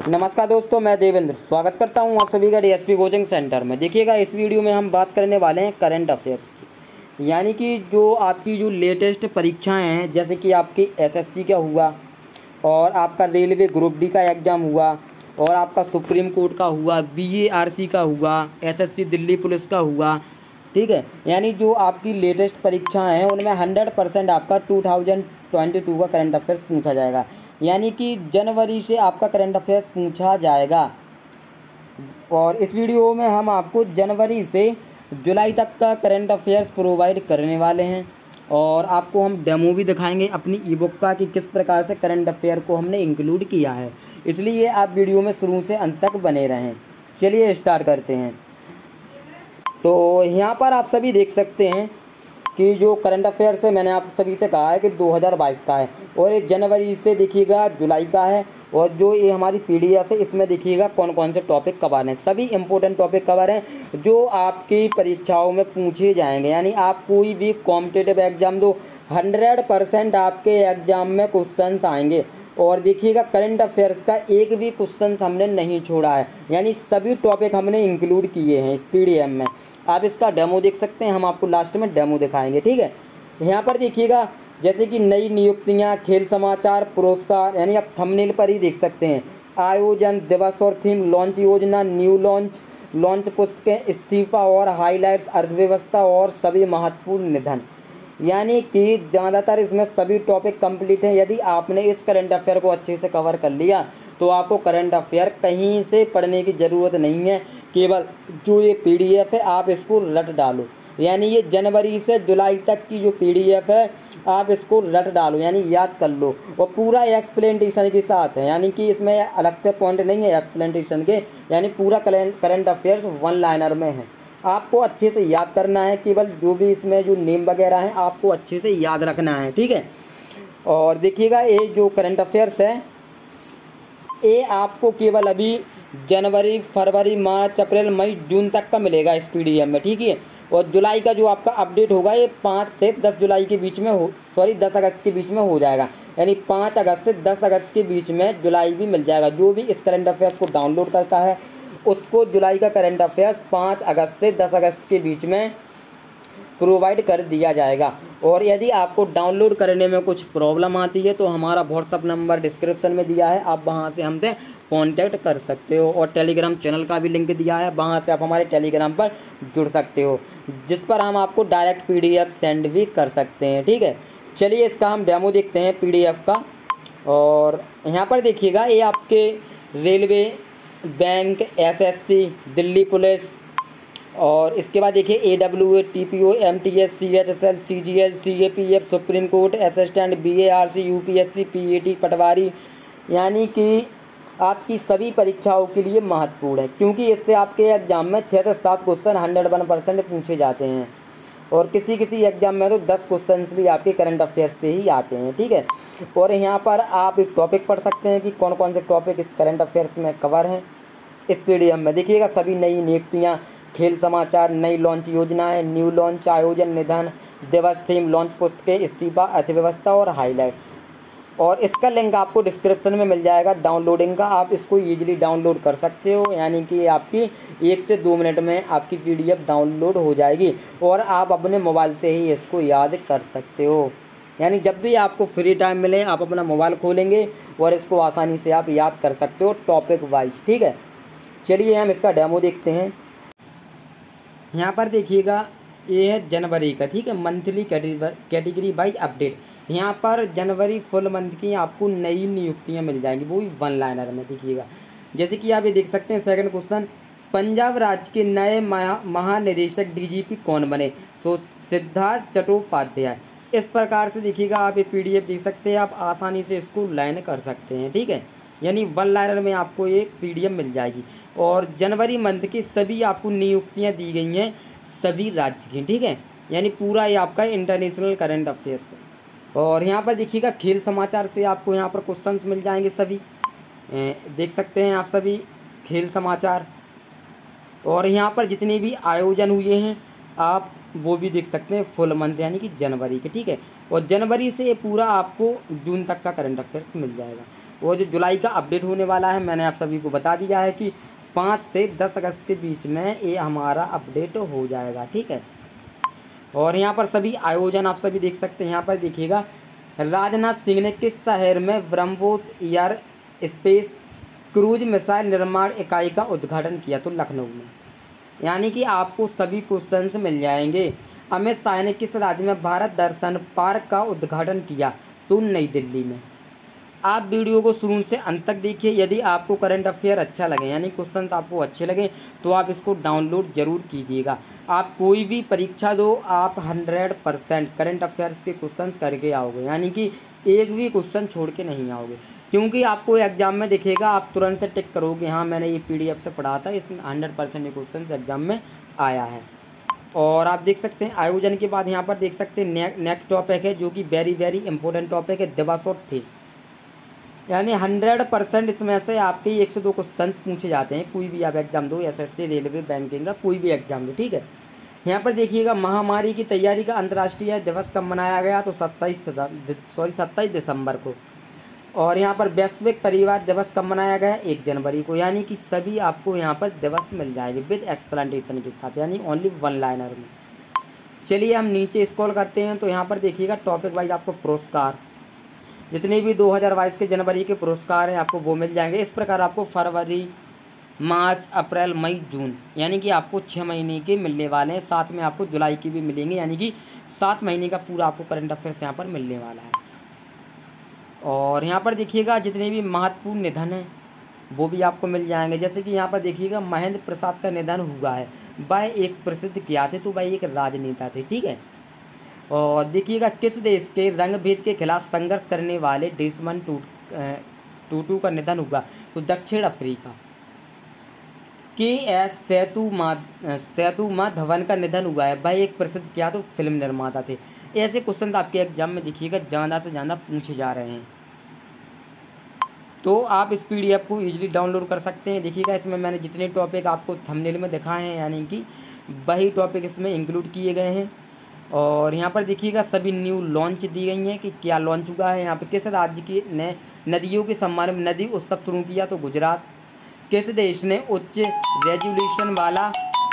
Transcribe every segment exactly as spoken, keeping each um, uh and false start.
नमस्कार दोस्तों, मैं देवेंद्र स्वागत करता हूं आप सभी का डीएसपी कोचिंग सेंटर में। देखिएगा, इस वीडियो में हम बात करने वाले हैं करंट अफेयर्स की, यानी कि जो आपकी जो लेटेस्ट परीक्षाएं हैं, जैसे कि आपकी एसएससी का हुआ और आपका रेलवे ग्रुप डी का एग्ज़ाम हुआ और आपका सुप्रीम कोर्ट का हुआ, बीएआरसी का हुआ, एसएससी दिल्ली पुलिस का हुआ। ठीक है, यानी जो आपकी लेटेस्ट परीक्षाएँ हैं उनमें हंड्रेड परसेंट आपका टू थाउजेंड ट्वेंटी टू का करंट अफेयर्स पूछा जाएगा, यानी कि जनवरी से आपका करंट अफेयर्स पूछा जाएगा। और इस वीडियो में हम आपको जनवरी से जुलाई तक का करंट अफेयर्स प्रोवाइड करने वाले हैं और आपको हम डेमो भी दिखाएंगे अपनी ई बुक का कि किस प्रकार से करंट अफेयर को हमने इंक्लूड किया है, इसलिए आप वीडियो में शुरू से अंत तक बने रहें। चलिए स्टार्ट करते हैं। तो यहाँ पर आप सभी देख सकते हैं कि जो करंट अफेयर्स है, मैंने आप सभी से कहा है कि दो हज़ार बाईस का है और ये जनवरी से देखिएगा जुलाई का है। और जो ये हमारी पीडीएफ है, इसमें देखिएगा कौन कौन से टॉपिक कवर हैं। सभी इंपॉर्टेंट टॉपिक कवर हैं जो आपकी परीक्षाओं में पूछे जाएंगे, यानी आप कोई भी कॉम्पिटिटिव एग्जाम दो, हंड्रेड परसेंट आपके एग्जाम में क्वेश्चंस आएंगे। और देखिएगा, करंट अफेयर्स का एक भी क्वेश्चन हमने नहीं छोड़ा है, यानी सभी टॉपिक हमने इंक्लूड किए हैं इस पीडीएफ में। आप इसका डेमो देख सकते हैं, हम आपको लास्ट में डेमो दिखाएंगे। ठीक है, यहाँ पर देखिएगा जैसे कि नई नियुक्तियाँ, खेल समाचार, पुरस्कार, यानी आप थंबनेल पर ही देख सकते हैं। आयोजन दिवस और थीम, लॉन्च योजना, न्यू लॉन्च, लॉन्च पुस्तकें, इस्तीफा और हाईलाइट्स, अर्थव्यवस्था और सभी महत्वपूर्ण निधन, यानी कि ज़्यादातर इसमें सभी टॉपिक कंप्लीट हैं। यदि आपने इस करंट अफेयर को अच्छे से कवर कर लिया तो आपको करंट अफेयर कहीं से पढ़ने की ज़रूरत नहीं है, केवल जो ये पीडीएफ है आप इसको रट डालो, यानी ये जनवरी से जुलाई तक की जो पीडीएफ है आप इसको रट डालो, यानी याद कर लो। और पूरा एक्सप्लेनेशन के साथ है, यानी कि इसमें अलग से पॉइंट नहीं है एक्सप्लेनेशन के, यानी पूरा करंट अफेयर्स वन लाइनर में है। आपको अच्छे से याद करना है, केवल जो भी इसमें जो नेम वगैरह हैं आपको अच्छे से याद रखना है। ठीक है, और देखिएगा ये जो करंट अफेयर्स है ये आपको केवल अभी जनवरी, फरवरी, मार्च, अप्रैल, मई, जून तक का मिलेगा इस पीडीएफ में। ठीक है, और जुलाई का जो आपका अपडेट होगा ये पाँच से दस जुलाई के बीच में हो सॉरी दस अगस्त के बीच में हो जाएगा, यानी पाँच अगस्त से दस अगस्त के बीच में जुलाई भी मिल जाएगा। जो भी इस करंट अफेयर्स को डाउनलोड करता है उसको जुलाई का करंट अफेयर्स पाँच अगस्त से दस अगस्त के बीच में प्रोवाइड कर दिया जाएगा। और यदि आपको डाउनलोड करने में कुछ प्रॉब्लम आती है तो हमारा व्हाट्सअप नंबर डिस्क्रिप्शन में दिया है, आप वहां से हमसे कांटेक्ट कर सकते हो। और टेलीग्राम चैनल का भी लिंक दिया है, वहां से आप हमारे टेलीग्राम पर जुड़ सकते हो, जिस पर हम आपको डायरेक्ट पीडीएफ सेंड भी कर सकते हैं। ठीक है, चलिए इसका हम डेमो देखते हैं पीडीएफ का। और यहाँ पर देखिएगा ये आपके railway, bank, SSC, Delhi police, और इसके बाद देखिए A W A, T P O, M T S, C H S L, C G L, C A P F, supreme court, assistant, B A R C, U P S C, P A T, पटवारी, यानी कि आपकी सभी परीक्षाओं के लिए महत्वपूर्ण है, क्योंकि इससे आपके एग्जाम में छः से सात क्वेश्चन हंड्रेड वन परसेंट पूछे जाते हैं और किसी किसी एग्जाम में तो दस क्वेश्चन भी आपके करंट अफेयर्स से ही आते हैं। ठीक है, और यहाँ पर आप टॉपिक पढ़ सकते हैं कि कौन कौन से टॉपिक इस करंट अफेयर्स में कवर हैं इस पीडीएफ में। देखिएगा, सभी नई नियुक्तियाँ, खेल समाचार, नई लॉन्च योजनाएं, न्यू लॉन्च, आयोजन, निधन, दिवस, थीम, लॉन्च पुस्तकें, इस्तीफा, अर्थव्यवस्था और हाईलाइट्स। और इसका लिंक आपको डिस्क्रिप्शन में मिल जाएगा डाउनलोडिंग का, आप इसको ईजिली डाउनलोड कर सकते हो, यानी कि आपकी एक से दो मिनट में आपकी पीडीएफ डाउनलोड हो जाएगी और आप अपने मोबाइल से ही इसको याद कर सकते हो। यानी जब भी आपको फ्री टाइम मिले आप अपना मोबाइल खोलेंगे और इसको आसानी से आप याद कर सकते हो टॉपिक वाइज। ठीक है, चलिए हम इसका डेमो देखते हैं। यहाँ पर देखिएगा ये है जनवरी का, ठीक है, मंथली कैटेगरी वाइज अपडेट। यहाँ पर जनवरी फुल मंथ की आपको नई नियुक्तियाँ मिल जाएंगी, वो भी वन लाइनर में। देखिएगा, जैसे कि आप ये देख सकते हैं सेकंड क्वेश्चन, पंजाब राज्य के नए महानिदेशक डीजीपी कौन बने? सो सिद्धार्थ चट्टोपाध्याय। इस प्रकार से देखिएगा आप ये पीडीएफ देख सकते हैं, आप आसानी से इसको लाइन कर सकते हैं। ठीक है, यानी वन लाइनर में आपको ये पीडीएफ मिल जाएगी। और जनवरी मंथ की सभी आपको नियुक्तियाँ दी गई हैं सभी राज्य की। ठीक है, यानी पूरा ये आपका इंटरनेशनल करंट अफेयर्स है। और यहाँ पर देखिएगा खेल समाचार से आपको यहाँ पर क्वेश्चंस मिल जाएंगे सभी, देख सकते हैं आप सभी खेल समाचार। और यहाँ पर जितने भी आयोजन हुए हैं आप वो भी देख सकते हैं फुल मंथ, यानी कि जनवरी के। ठीक है, और जनवरी से पूरा आपको जून तक का करंट अफेयर्स मिल जाएगा। और जो जुलाई का अपडेट होने वाला है मैंने आप सभी को बता दिया है कि पाँच से दस अगस्त के बीच में ये हमारा अपडेट हो जाएगा, ठीक है। और यहाँ पर सभी आयोजन आप सभी देख सकते हैं। यहाँ पर देखिएगा राजनाथ सिंह ने किस शहर में BrahMos aerospace cruise missile निर्माण इकाई का उद्घाटन किया, तो लखनऊ में। यानी कि आपको सभी क्वेश्चंस मिल जाएंगे। अमित शाह ने किस राज्य में भारत दर्शन पार्क का उद्घाटन किया, तो नई दिल्ली में। आप वीडियो को शुरू से अंत तक देखिए। यदि आपको करंट अफेयर अच्छा लगे यानी क्वेश्चंस आपको अच्छे लगे तो आप इसको डाउनलोड जरूर कीजिएगा। आप कोई भी परीक्षा दो, आप हंड्रेड परसेंट करंट अफेयर्स के क्वेश्चंस करके आओगे, यानी कि एक भी क्वेश्चन छोड़ के नहीं आओगे। क्योंकि आपको एग्जाम में दिखेगा, आप तुरंत से टिक करोगे हाँ मैंने ये पीडीएफ से पढ़ा था, इसमें हंड्रेड परसेंट क्वेश्चन एग्जाम में आया है। और आप देख सकते हैं आयोजन के बाद यहाँ पर देख सकते हैं ने, नेक्स्ट टॉपिक है जो कि वेरी वेरी इंपॉर्टेंट टॉपिक है, दिवस और थी। यानी हंड्रेड परसेंट इसमें से आपके एक से दो क्वेश्चन पूछे जाते हैं, कोई भी आप एग्जाम दो, एसएससी रेलवे बैंकिंग का कोई भी एग्जाम दो, ठीक है। यहाँ पर देखिएगा महामारी की तैयारी का अंतर्राष्ट्रीय दिवस कब मनाया गया, तो सत्ताईस सॉरी सत्ताईस दिसंबर को। और यहाँ पर वैश्विक परिवार दिवस कब मनाया गया, एक जनवरी को। यानी कि सभी आपको यहाँ पर दिवस मिल जाएंगे विद एक्सप्लेनेशन के साथ, यानी ओनली वन लाइनर में। चलिए हम नीचे स्क्रॉल करते हैं तो यहाँ पर देखिएगा टॉपिक वाइज आपको पुरस्कार, जितने भी दो हज़ार बाईस के जनवरी के पुरस्कार हैं आपको वो मिल जाएंगे। इस प्रकार आपको फरवरी, मार्च, अप्रैल, मई, जून यानी कि आपको छः महीने के मिलने वाले हैं। साथ में आपको जुलाई की भी मिलेंगे, यानी कि सात महीने का पूरा आपको करंट अफेयर्स यहाँ पर मिलने वाला है। और यहाँ पर देखिएगा जितने भी महत्वपूर्ण निधन हैं वो भी आपको मिल जाएंगे। जैसे कि यहाँ पर देखिएगा महेंद्र प्रसाद का निधन हुआ है। वह एक प्रसिद्ध क्या थे, तो वह एक राजनेता थे, ठीक है। और देखिएगा किस देश के रंग भेद के खिलाफ संघर्ष करने वाले डेसमंड टूटू का निधन हुआ, तो दक्षिण अफ्रीका। के एस सेतुमा सेतुमा धवन का निधन हुआ है। वह एक प्रसिद्ध क्या, तो फिल्म निर्माता थे। ऐसे क्वेश्चन आपके एग्जाम में देखिएगा ज़्यादा से ज़्यादा पूछे जा रहे हैं, तो आप इस पीडीएफ को इजीली डाउनलोड कर सकते हैं। देखिएगा इसमें मैंने जितने टॉपिक आपको थंबनेल में दिखाए हैं यानी कि वही टॉपिक इसमें इंक्लूड किए गए हैं। और यहाँ पर देखिएगा सभी न्यू लॉन्च दी गई हैं कि क्या लॉन्च हुआ है। यहाँ पर किस राज्य की ने नदियों के सम्मान में नदी उत्सव शुरू किया, तो गुजरात। किस देश ने उच्च रेजोल्यूशन वाला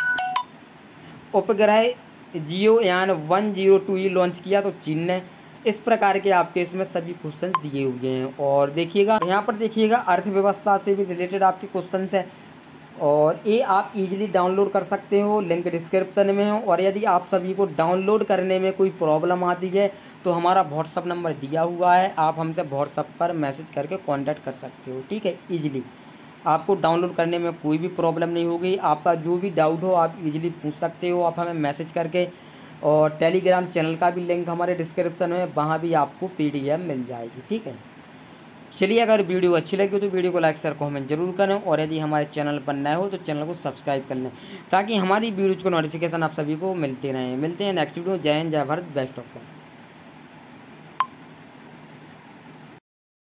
उपग्रह जियोयान one zero two E launch किया, तो चीन ने। इस प्रकार के आपके इसमें सभी क्वेश्चंस दिए हुए हैं। और देखिएगा यहाँ पर देखिएगा अर्थव्यवस्था से भी रिलेटेड आपके क्वेश्चंस हैं, और ये आप इजीली डाउनलोड कर सकते हो, लिंक डिस्क्रिप्शन में हो। और यदि आप सभी को डाउनलोड करने में कोई प्रॉब्लम आती है तो हमारा व्हाट्सअप नंबर दिया हुआ है, आप हमसे व्हाट्सअप पर मैसेज करके कॉन्टैक्ट कर सकते हो, ठीक है। ईजिली आपको डाउनलोड करने में कोई भी प्रॉब्लम नहीं होगी। आपका जो भी डाउट हो आप इजीली पूछ सकते हो, आप हमें मैसेज करके। और टेलीग्राम चैनल का भी लिंक हमारे डिस्क्रिप्शन में, वहाँ भी आपको पीडीएफ मिल जाएगी, ठीक है। चलिए अगर वीडियो अच्छी लगी हो तो वीडियो को लाइक शेयर कमेंट जरूर करें, और यदि हमारे चैनल पर नए हो तो चैनल को सब्सक्राइब कर लें, ताकि हमारी वीडियोज़ को नोटिफिकेशन आप सभी को मिलते रहें। मिलते हैं नेक्स्ट वीडियो। जय हिंद, जय भारत, बेस्ट ऑफ लक।